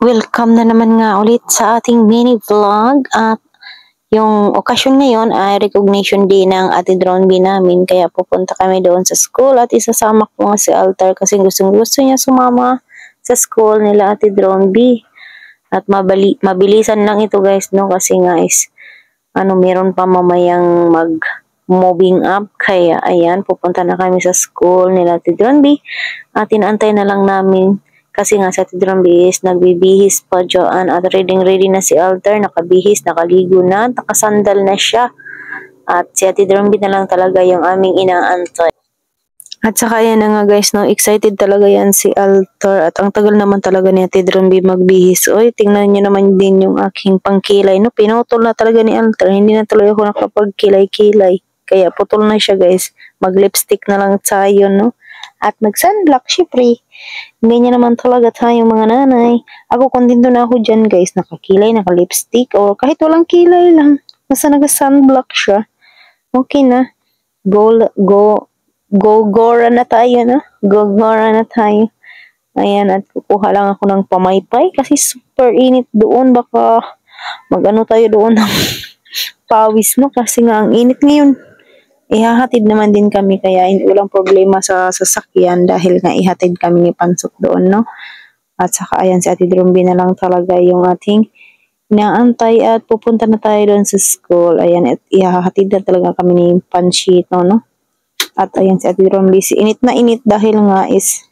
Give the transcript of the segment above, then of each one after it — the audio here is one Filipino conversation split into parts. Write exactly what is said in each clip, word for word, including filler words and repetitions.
Welcome na naman nga ulit sa ating mini vlog at yung okasyon ngayon ay recognition day ng Ate Dronby namin kaya pupunta kami doon sa school at isasama ko nga si Altar kasi gustong gusto niya sumama sa school nila Ate Dronby at mabali, mabilisan lang ito guys no kasi guys ano meron pa mamayang mag moving up kaya ayan pupunta na kami sa school nila Ate Dronby at inaantay na lang namin kasi nga sa Ate Dronby is nagbibihis pa dyan at ready ready na si Altar, nakabihis, nakaligo na, nakasandal na siya. At si Ate Dronby na lang talaga yung aming inaantay. At saka yan na nga guys, no, excited talaga yan si Altar at ang tagal naman talaga ni Ate Dronby magbihis. Oy, tingnan niyo naman din yung aking pangkilay, no, pinutol na talaga ni Altar, hindi na tuloy ako nakapagkilay-kilay. Kaya putol na siya guys, mag-lipstick na lang tayo, no. At mag-sunblock, syempre. Ganyan naman talaga tayong mga nanay. Ako, kontento na ako dyan, guys. Nakakilay, naka-lipstick, o kahit walang kilay lang. Basta nag-sunblock siya. Okay na. Go, go, go, gora na tayo, no? Go, gora na tayo. Ayan, at kukuha lang ako ng pamaypay kasi super init doon. Baka mag-ano tayo doon ng pawis, no? Kasi nga, ang init ngayon. Ihahatid naman din kami kaya hindi walang problema sa sasakyan dahil nga ihatid kami ni Pansok doon, no? At saka ayan si Ate Dronby na lang talaga yung ating inaantay at pupunta na tayo doon sa school. Ayan, at ihahatid na talaga kami ni Panchito, no? At ayan si Ate Dronby, si init na init dahil nga is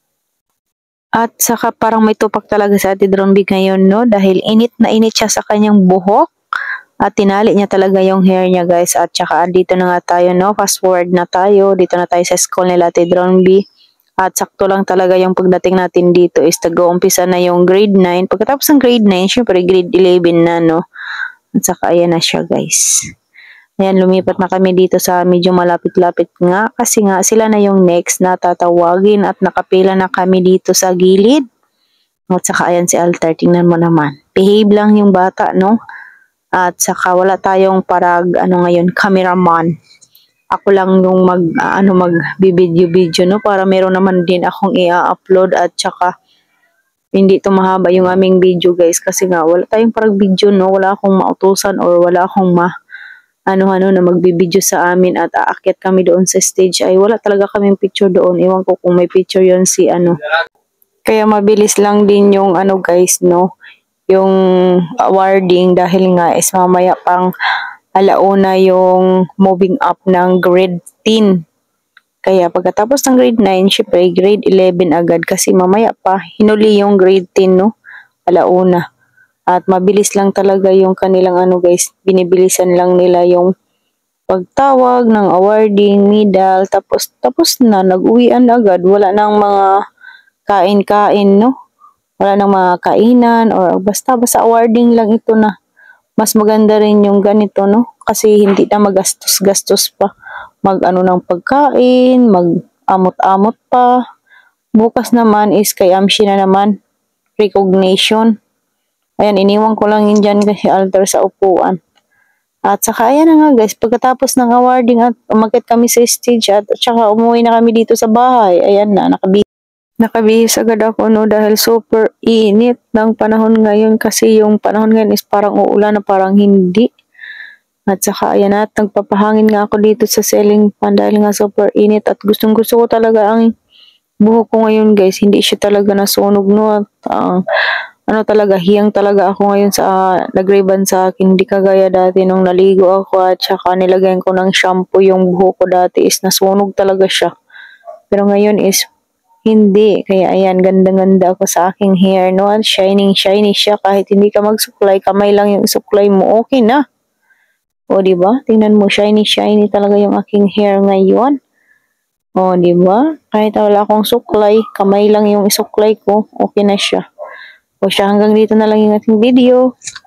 at saka parang may tupak talaga si Ate Dronby ngayon, no? Dahil init na init siya sa kanyang buhok. At tinali niya talaga yung hair niya guys. At saka dito na nga tayo no. Fast forward na tayo. Dito na tayo sa school nila Ate Dronby. At sakto lang talaga yung pagdating natin dito is nag-uumpisa na yung grade nine. Pagkatapos ng grade nine, syempre grade eleven na no. At saka ayan na siya guys. Ayan, lumipat na kami dito sa medyo malapit-lapit nga. Kasi nga sila na yung next na tatawagin. At nakapila na kami dito sa gilid. At saka ayan si Altar. Tingnan mo naman. Behave lang yung bata no. At saka wala tayong parag ano ngayon cameraman. Ako lang yung mag uh, ano mag-video-video no para meron naman din akong i-upload at saka hindi to mahaba yung aming video guys kasi nga wala tayong parag video no, wala akong mautusan or wala akong ma ano-ano na magbibideo sa amin at aakyat kami doon sa stage ay wala talaga kaming picture doon. Iwan ko kung may picture yon si ano. Kaya mabilis lang din yung ano guys no. Yung awarding dahil nga is mamaya pang alauna yung moving up ng grade ten. Kaya pagkatapos ng grade nine, syempre grade eleven agad kasi mamaya pa hinuli yung grade ten no, alauna. At mabilis lang talaga yung kanilang ano guys, binibilisan lang nila yung pagtawag ng awarding, medal, tapos tapos na, nag-uwian agad, wala nang mga kain-kain no. Wala nang mga kainan or basta basta awarding lang ito na. Mas maganda rin yung ganito no kasi hindi na magastos-gastos pa. Mag-ano ng pagkain, mag-amot-amot pa. Bukas naman is kay Amshi na naman recognition. Ayan, iniwan ko lang yun dyan kasi Altar sa upuan. At saka ayan na nga guys, pagkatapos ng awarding at umakyat kami sa stage at saka umuwi na kami dito sa bahay. Ayan na, nakabihis. Nakabihis agad ako no dahil super init ng panahon ngayon kasi yung panahon ngayon is parang uulan na parang hindi. At saka ayan at nagpapahangin nga ako dito sa ceiling fan dahil nga super init at gustong gusto ko talaga ang buhok ko ngayon guys. Hindi siya talaga nasunog no at uh, ano talaga hiyang talaga ako ngayon sa uh, nagriban sa akin. Hindi kagaya dati nung naligo ako at saka nilagyan ko ng shampoo yung buhok ko dati is nasunog talaga siya. Pero ngayon is hindi. Kaya ayan, ganda-ganda ako sa aking hair, no? At shining-shiny siya. Kahit hindi ka magsuklay, kamay lang yung suklay mo, okay na. O, diba? Tingnan mo, shiny-shiny talaga yung aking hair ngayon. O, diba? Kahit wala akong suklay, kamay lang yung isuklay ko, okay na siya. O siya, hanggang dito na lang yung ating video.